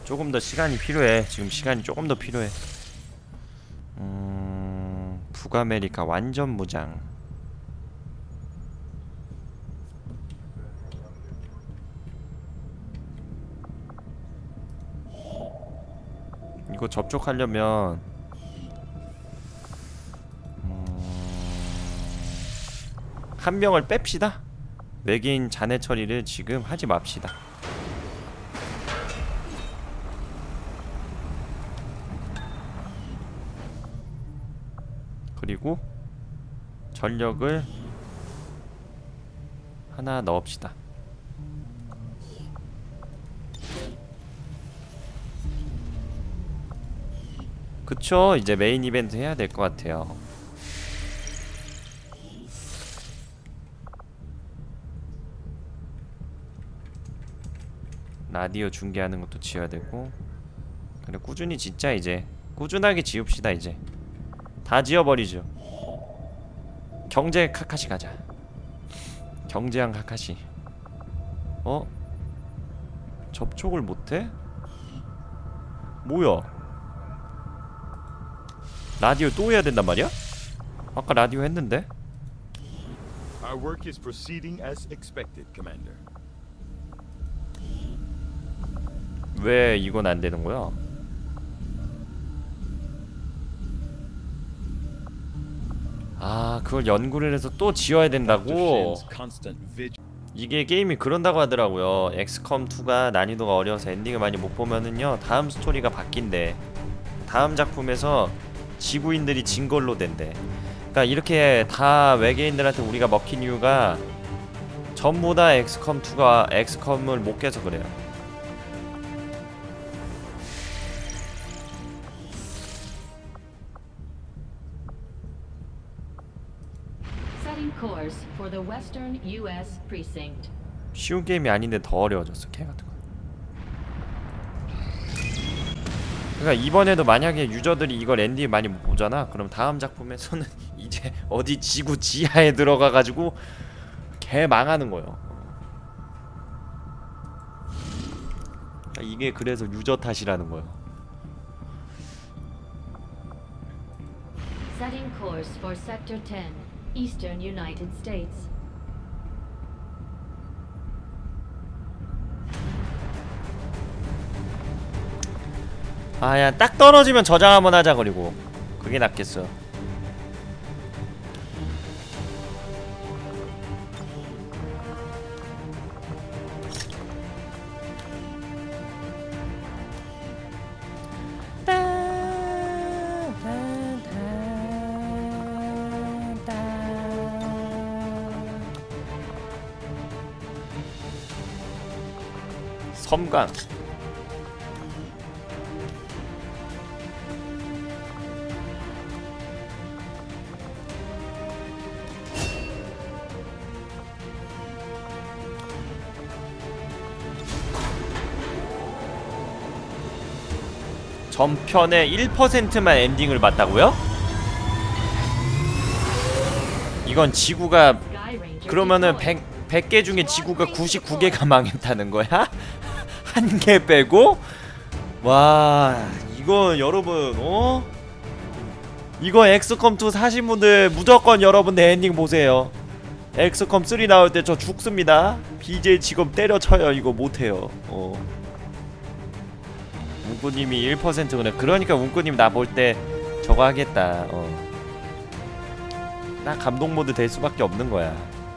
조금 더 시간이 필요해. 지금 시간이 조금 더 필요해. 북아메리카 완전 무장. 이거 접촉하려면 한 명을 뺍시다. 외계인 잔해 처리를 지금 하지 맙시다. 그리고 전력을 하나 넣읍시다. 그쵸? 이제 메인 이벤트 해야 될 것 같아요. 라디오 중계하는 것도 지어야 되고. 그래, 꾸준히 짓자. 이제 꾸준하게 지읍시다. 이제 다 지어버리죠. 경제 카카시 가자. 경제형 카카시. 어? 접촉을 못해? 뭐야? 라디오 또 해야 된단 말이야? 아까 라디오 했는데? Our work is proceeding as expected, Commander. 왜 이건 안 되는 거야? 아, 그걸 연구를 해서 또 지어야 된다고? 이게 게임이 그런다고 하더라고요. 엑스컴2가 난이도가 어려워서 엔딩을 많이 못 보면은요, 다음 스토리가 바뀐대. 다음 작품에서 지구인들이 진 걸로 된대. 그러니까 이렇게 다 외계인들한테 우리가 먹힌 이유가 전부 다 엑스컴2가 엑스컴을 못 깨서 그래요. 쉬운 게임이 아닌데 더 어려워졌어. 걔같은 거. 그러니까 이번에도 만약에 유저들이 이걸 엔딩 많이 못 보잖아. 그럼 다음 작품에서는 이제 어디 지구 지하에 들어가가지고 개 망하는 거예요. 그러니까 이게 그래서 유저 탓이라는 거예요. Setting course for Sector 10, Eastern United States. 아야, 딱 떨어지면 저장 한번 하자. 그리고 그게 낫겠어. 섬광. 전편의 1%만 엔딩을 봤다고요? 이건 지구가 그러면은 100개 중에 지구가 99개가 망했다는 거야? 한 개 빼고? 와, 이거 여러분, 이거 엑스컴2 사신 분들 무조건 여러분들 엔딩 보세요. 엑스컴3 나올 때 저 죽습니다. BJ 지금 때려쳐요. 이거 못해요. 운꾸님이 1% 그래. 그러니까 운꾸님 나 볼 때 저거 하겠다. 나 감동 모드 될 수밖에 없는 거야.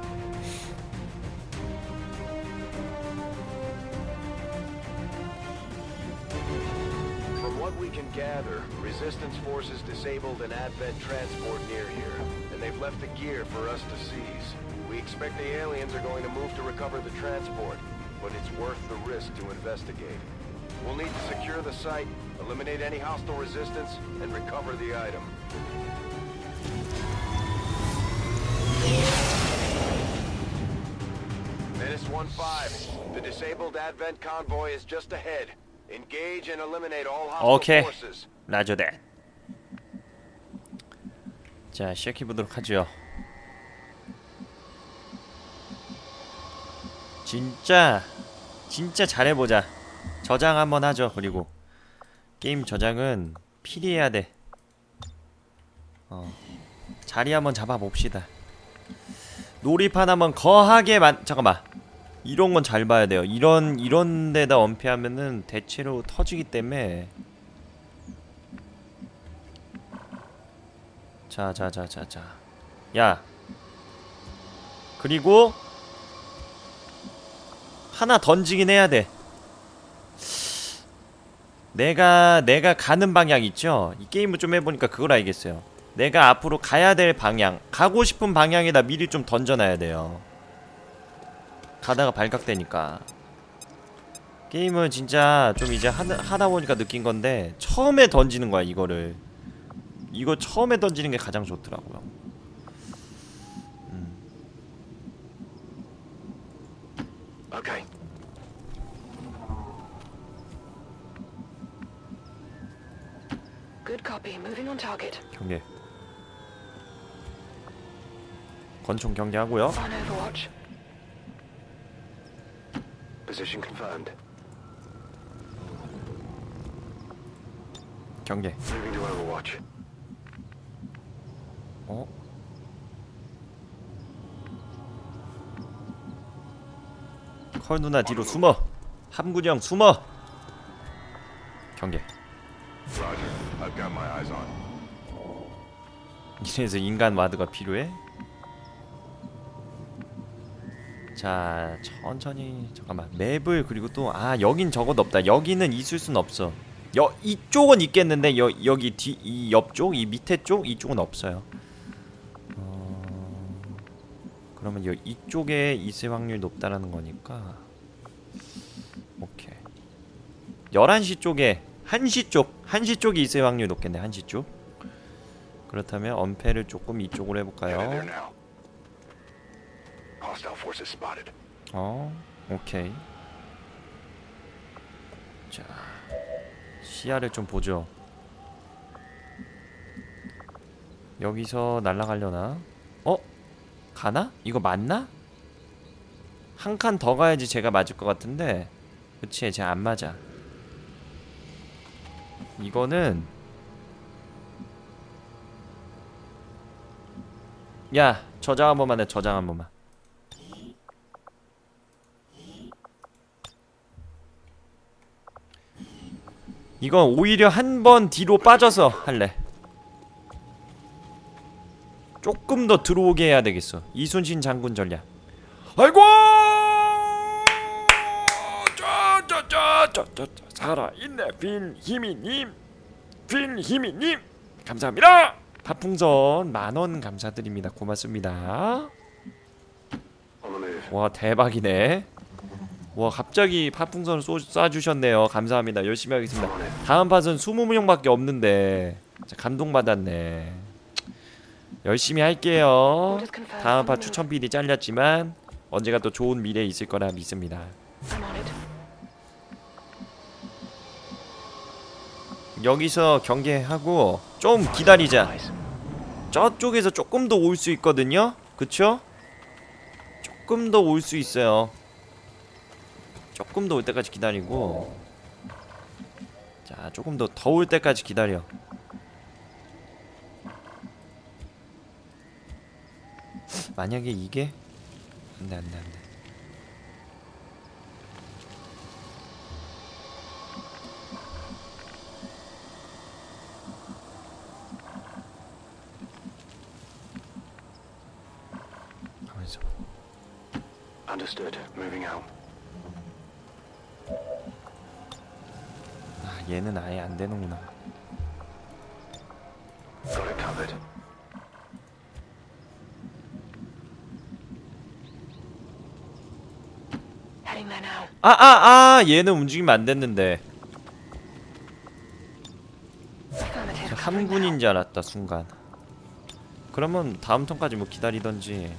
From what we can gather, resistance forces disabled an Advent transport near here, and they've left the gear for us to seize. We expect the aliens are going to move to recover the transport, but it's worth the risk to investigate. We'll need to secure the site, eliminate any hostile resistance, and recover the item. Menace 1-5, the disabled Advent convoy is just ahead. Engage and eliminate all hostile forces. 라조대. 자, 시작해보도록 하죠. 진짜 잘해보자. 저장 한번 하죠. 그리고 게임 저장은 필히 해야 돼. 자리 한번 잡아봅시다. 놀이판 한번 거하게 잠깐만. 이런 건 잘 봐야 돼요. 이런 데다 엄폐하면은 대체로 터지기 때문에. 자. 야. 그리고 하나 던지긴 해야 돼. 내가 가는 방향 있죠? 이 게임을 좀 해보니까 그걸 알겠어요. 내가 앞으로 가야 될 방향, 가고 싶은 방향에다 미리 좀 던져놔야 돼요. 가다가 발각되니까. 게임은 진짜 좀 이제 하다 보니까 느낀 건데, 처음에 던지는 거야, 이거를. 이거 처음에 던지는 게 가장 좋더라고요. Okay. Good copy. Moving on target. 경계. 권총 경계하고요. On Overwatch. Position confirmed. 경계. Moving to Overwatch. 컬 누나 뒤로 숨어. 함군형 숨어. 경계. Roger. I've got my eyes on. 이래서 인간 와드가 필요해? 자, 천천히. 잠깐만. 맵을 그리고 또 여긴 저것 없다. 여기는 있을 순 없어. 이쪽은 있겠는데 여기 이 옆쪽, 이 밑에 쪽 이쪽은 없어요. 그러면 이쪽에 있을 확률이 높다라는 거니까. 오케이. 11시 쪽에 1시 쪽이 있을 확률이 높겠네. 1시 쪽. 그렇다면 엄폐를 조금 이쪽으로 해볼까요? 오케이. 자, 시야를 좀 보죠. 여기서 날아가려나? 가나? 이거 맞나? 한 칸 더 가야지 제가 맞을 것 같은데. 그치, 제가 안 맞아. 이거는 야, 저장 한 번만 해. 저장 한 번만. 이건 오히려 한 번 뒤로 빠져서 할래. 조금 더 들어오게 해야 되겠어. 이순신 장군 전략. 아이고! 살아있네. 빌히미님. 감사합니다. 파풍선 10,000원 감사드립니다. 고맙습니다. 와, 대박이네. 와, 갑자기 파풍선을 쏴주셨네요. 감사합니다. 열심히 하겠습니다. 다음 팟은 20명밖에 없는데 진짜 감동받았네. 열심히 할게요. 다음 팟 추천 비디 잘렸지만 언제가 또 좋은 미래에 있을 거라 믿습니다. 여기서 경계하고 좀 기다리자. 저쪽에서 조금 더 올 수 있거든요. 그쵸? 조금 더 올 수 있어요. 조금 더 올 때까지 기다리고. 자, 조금 더 올 때까지 기다려. 만약에 이게 안돼. 가만있어. Understood. Moving out. 얘는 아예 안 되는구나. Got it covered. Heading there now. 얘는 움직이면 안 됐는데. Affirmative. 함군인 줄 알았다 순간. 그러면 다음 턴까지 뭐 기다리던지.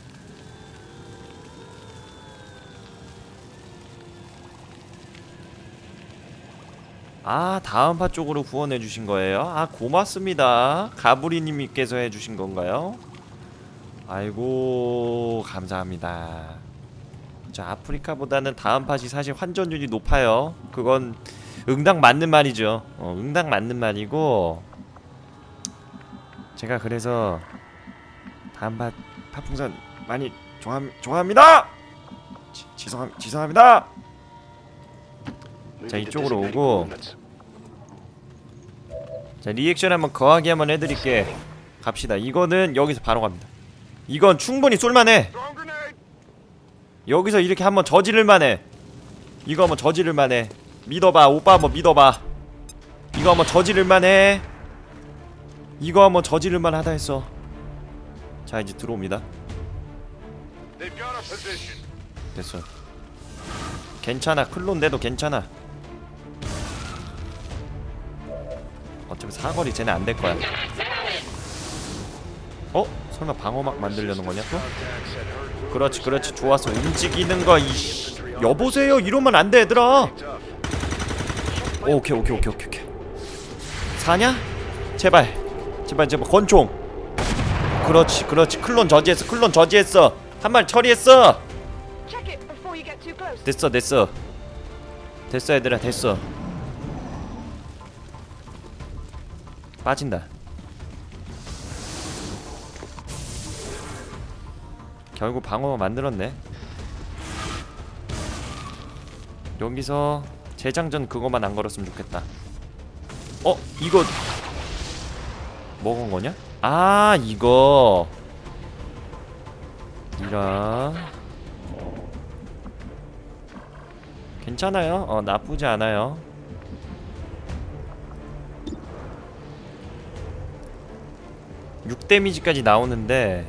다음 파 쪽으로 후원해 주신 거예요? 고맙습니다. 가브리님께서 해 주신 건가요? 아이고, 감사합니다. 자, 아프리카보다는 다음 팟이 사실 환전율이 높아요. 그건 응당 맞는 말이죠. 응당 맞는 말이고, 제가 그래서 다음 팟 팥풍선 많이 좋아합니다. 죄송합니다. 자, 이쪽으로 오고, 자, 리액션 한번 거하게 한번 해드릴게. 갑시다. 이거는 여기서 바로 갑니다. 이건 충분히 쏠만해. 여기서 이렇게 한번 저지를만해. 이거 한번 저지를만해. 믿어봐. 오빠 한번 믿어봐. 이거 한번 저지를만해. 이거 한번 저지를만하다 했어. 자, 이제 들어옵니다. 됐어. 괜찮아. 클론데도 괜찮아. 어차피 사거리 쟤네 안 될 거야. 설마 방어막 만들려는 거냐 또? 그렇지 그렇지 좋았어. 움직이는 거 이씨. 여보세요 이러면 안 돼 얘들아. 오케이. 사냐? 제발 권총. 그렇지 클론 저지했어. 한 마리 처리했어. Check it before you get too close. 됐어 얘들아 됐어. 빠진다. 결국 방어 만들었네. 여기서 재장전 그거만 안 걸었으면 좋겠다. 이거 먹은 거냐? 아, 이거 이라 괜찮아요. 나쁘지 않아요. (6) 데미지까지 나오는데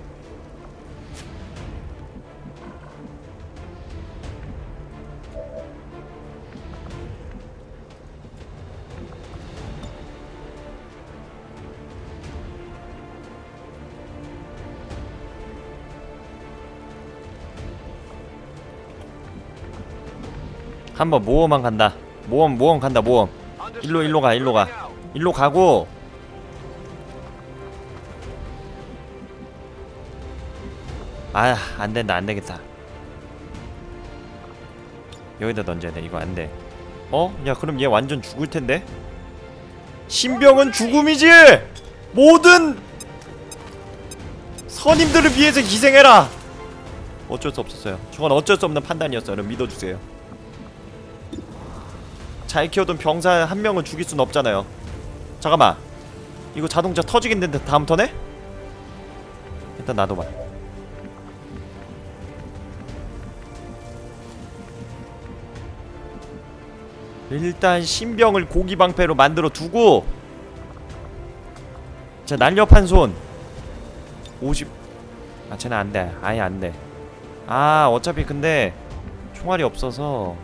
한번 모험만 간다. 모험 간다. 모험. 일로 가고. 아, 안 되겠다. 여기다 던져야 돼. 이거 안 돼. 야, 그럼 얘 완전 죽을 텐데. 신병은 죽음이지. 모든 선임들을 위해서 희생해라. 어쩔 수 없었어요. 저건 어쩔 수 없는 판단이었어요. 여러분 믿어주세요. 잘 키워둔 병사 한 명을 죽일 순 없잖아요. 잠깐만. 이거 자동차 터지겠는데 다음 턴에? 일단 놔둬봐. 일단 신병을 고기방패로 만들어 두고. 자, 날렵한 손 50. 아, 쟤는 안돼. 아예 안돼. 아, 어차피 근데 총알이 없어서.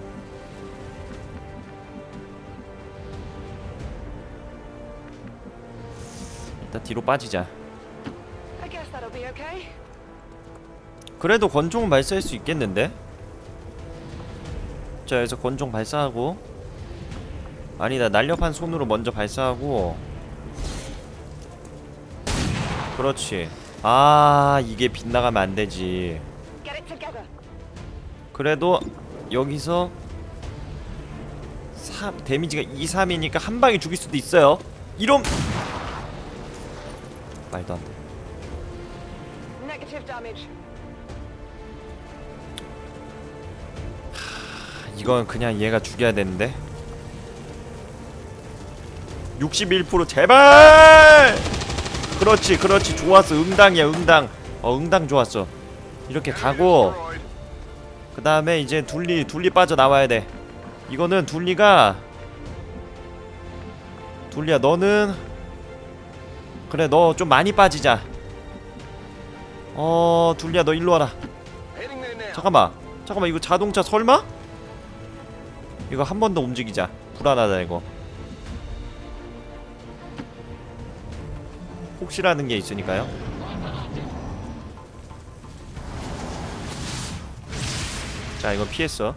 일단 뒤로 빠지자. I guess that'll be okay. 그래도 권총은 발사할 수 있겠는데? 자, 여기서 권총 발사하고. 아니다, 날렵한 손으로 먼저 발사하고. 그렇지. 아, 이게 빗나가면 안되지. Get it together. 그래도 여기서 데미지가 2, 3이니까 한 방에 죽일 수도 있어요. 이런 말도 안 돼. Negative damage. 이건 그냥 얘가 죽여야 되는데. 61% 제발! 그렇지 좋았어. 응당이야. 응당 좋았어. 이렇게 가고. 그 다음에 이제 둘리 빠져나와야 돼. 이거는 둘리야 너는 그래, 너 좀 많이 빠지자. 둘리야 너 일로 와라. 잠깐만 이거 자동차 설마? 이거 한 번 더 움직이자. 불안하다 이거. 혹시라는 게 있으니까요. 자, 이건 피했어.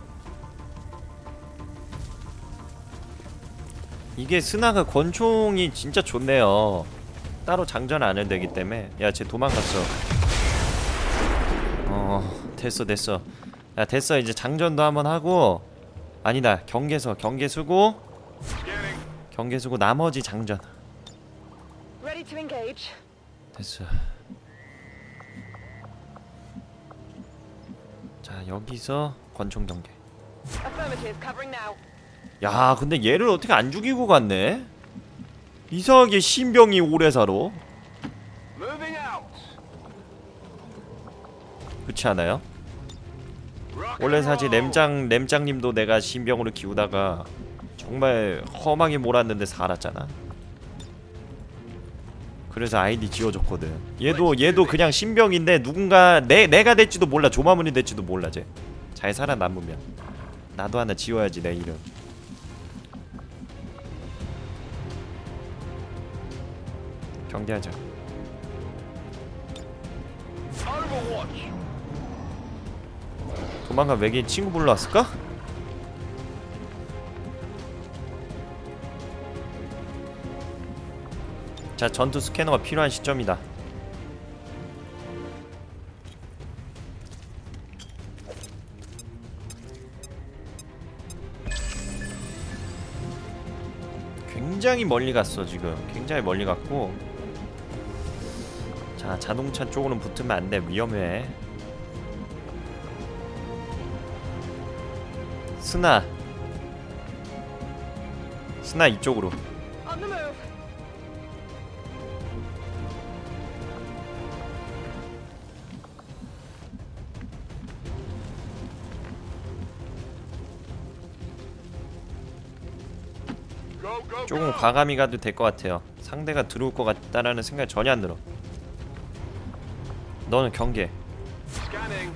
이게 스나가 권총이 진짜 좋네요. 따로 장전 안 해도 되기 때문에. 야, 쟤 도망갔어. 됐어. 야 됐어. 이제 장전도 한번 하고, 아니다, 경계서 경계수고 경계수고 나머지 장전. Ready to engage. 됐어. 자 여기서 권총 경계. Affirmative, covering now. 야 근데 얘를 어떻게 안 죽이고 갔네? 이상하게 신병이 오래 살아. Moving out. 그렇지 않아요? Rock 원래 and 사실 roll. 램장님도 내가 신병으로 키우다가 정말 험하게 몰았는데 살았잖아. 그래서 아이디 지어줬거든. 얘도 그냥 신병인데 누군가 내가 될지도 몰라. 조마문이 될지도 몰라. 쟤 잘 살아남으면 나도 하나 지어야지 내 이름. 경계하자. Overwatch. 도망간 외계인 친구 불러왔을까? 자 전투 스캐너가 필요한 시점이다. 굉장히 멀리 갔어 지금. 굉장히 멀리 갔고. 자 자동차 쪽으로는 붙으면 안돼. 위험해. 스나 이쪽으로. On the move. Go, go, 조금 go. 과감히 가도 될 것 같아요. 상대가 들어올 것 같다라는 생각이 전혀 안 들어. 너는 경계. Scanning.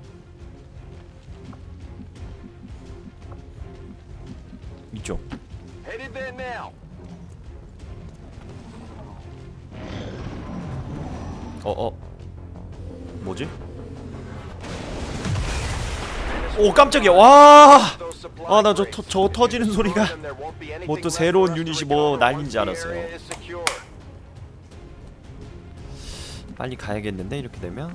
이쪽. Headed there now. 뭐지? 오 깜짝이야. 와. 아 나 저 터지는 소리가 뭐 또 새로운 유닛이 뭐 날린지 알았어요. 빨리 가야겠는데 이렇게 되면.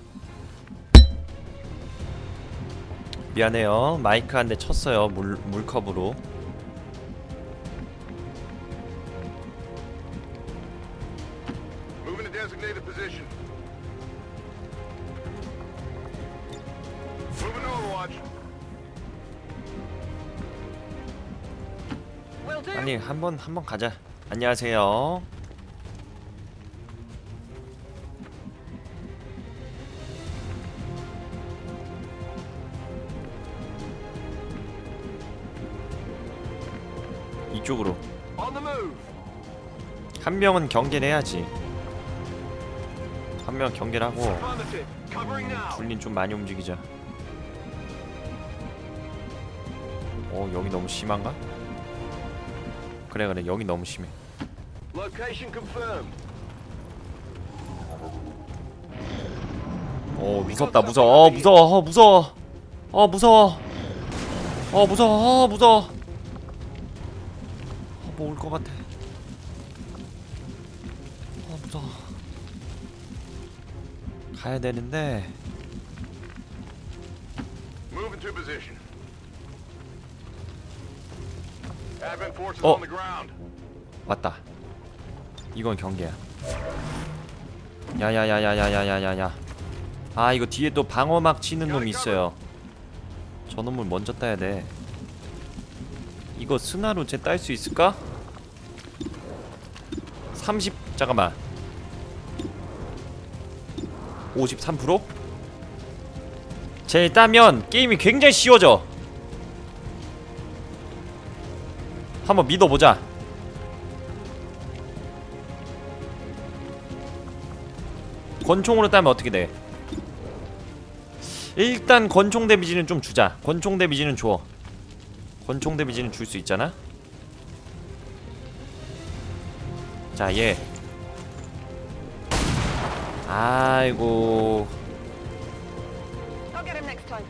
미안해요. 마이크 한 대 쳤어요. 물컵으로. Moving to designated position. Moving to Overwatch. Will do. 아니 한번 가자. 안녕하세요. 이쪽으로. On the move. 한 명은 경계를 해야지. 한 명은 경계를 하고 Affirmative. Covering now. 둘린 좀 많이 움직이자. 여기 너무 심한가? 그래 여기 너무 심해. Location confirmed. 무섭다. 무서워. 무서워. 무서워. 무서워. 무서워. 무서워. 뭐 올 것 같아. 무서워. 가야 되는데. Move into position. Advent forces Oh. on the ground. 왔다. 이건 경계야. 야야야야야야야야야. 아 이거 뒤에 또 방어막 치는 놈이 있어요. 저 놈을 먼저 따야 돼. 이거 스나로 쟤 딸 수 있을까? 30 잠깐만. 53%? 쟤 따면 게임이 굉장히 쉬워져. 한번 믿어보자. 권총으로 따면 어떻게 돼? 일단 권총 데미지는 좀 주자. 권총 데미지는 줘. 권총 데미지는 줄 수 있잖아. 자, 얘. 아이고. I'll get him next time.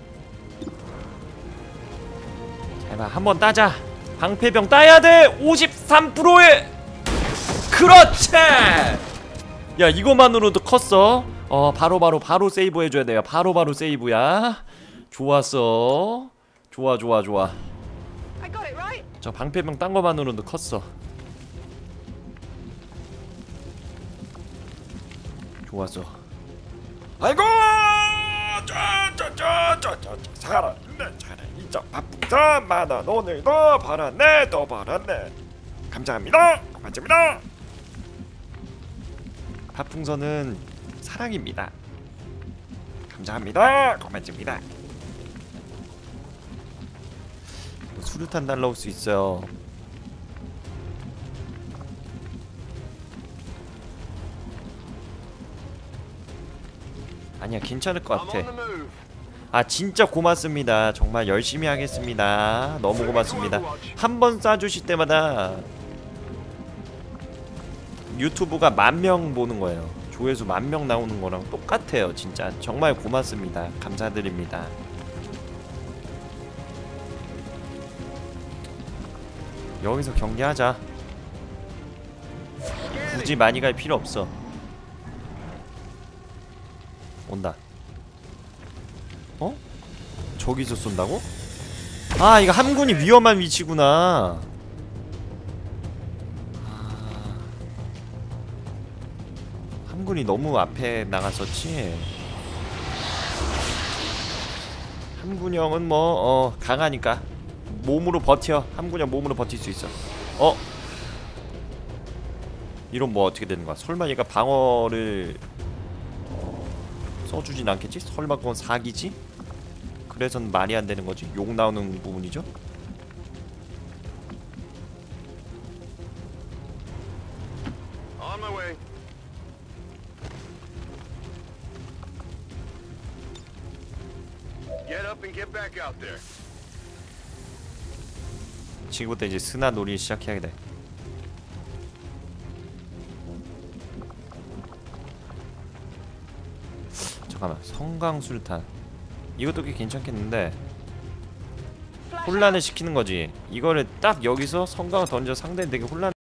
제발 한번 따자. 방패병 따야 돼. 53%의. 그렇지. 야, 이거만으로도 컸어. 바로 세이브 해줘야 돼요. 바로 세이브야. 좋았어. 좋아 좋아 좋아. I got it right. 저 방패병 딴 거만으로도 컸어. 좋았어. 아이고! 살아있네. 이자 바쁘자 많아. 오늘도 벌었네. 또 벌었네. 감사합니다. 고맙습니다. 파풍선은 사랑입니다. 감사합니다. 고맙습니다. 수류탄 날라올 수 있어요. 아니야, 괜찮을 것 I'm 같아. on the move. 아, 진짜 고맙습니다. 정말 열심히 하겠습니다. 너무 고맙습니다. 한 번 쏴주실 때마다 유튜브가 10,000명 보는 거예요. 조회수 10,000명 나오는 거랑 똑같아요. 진짜 정말 고맙습니다. 감사드립니다. 여기서 경기하자. 굳이 많이 갈 필요 없어. 온다. 어? 저기서 쏜다고? 아, 이거 함군이 위험한 위치구나. 함군이 너무 앞에 나갔었지. 함군 형은 뭐 강하니까 몸으로 버텨. 함군 형 몸으로 버틸 수 있어. 이런 뭐 어떻게 되는 거야? 설마 얘가 방어를 써주진 않겠지? 설마 그건 사기지? 그래서는 말이 안 되는 거지. 욕 나오는 부분이죠. On my way. Get up and get back out there. 지금부터 이제 스나 놀이 시작해야 돼. 잠깐만, 성강술탄 이것도 꽤 괜찮겠는데 혼란을 시키는 거지. 이거를 딱 여기서 성강을 던져 상대는 되게 혼란.